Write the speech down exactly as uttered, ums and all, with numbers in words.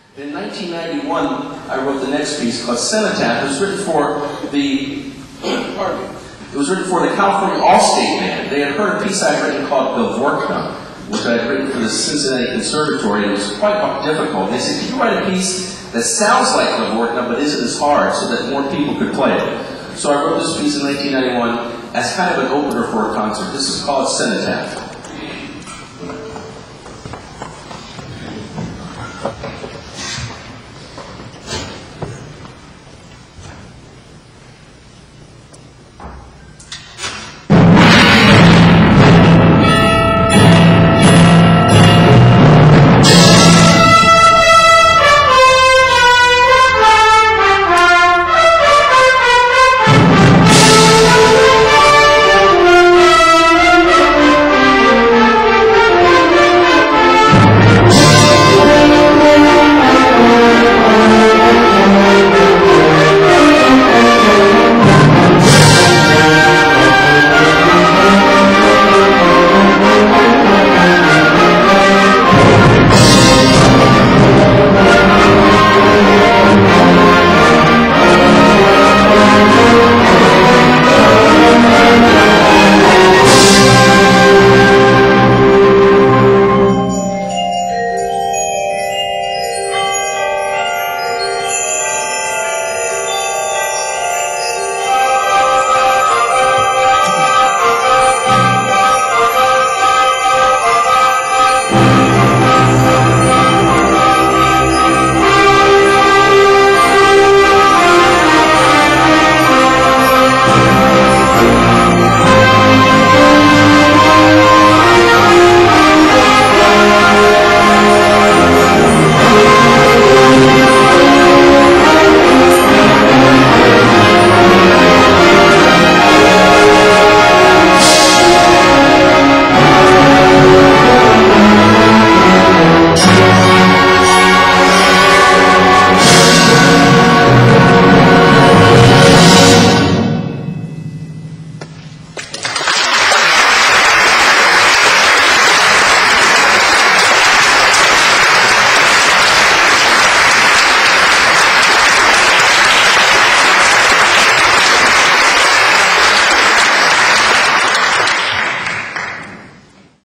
In nineteen ninety-one, I wrote the next piece called Cenotaph. It was written for the, pardon me, it was written for the California All-State Band. They had heard a piece I had written called Dvorka, which I had written for the Cincinnati Conservatory, and it was quite difficult. They said, can you write a piece that sounds like Dvorka, but isn't as hard, so that more people could play it? So I wrote this piece in nineteen ninety-one as kind of an opener for a concert. This is called Cenotaph.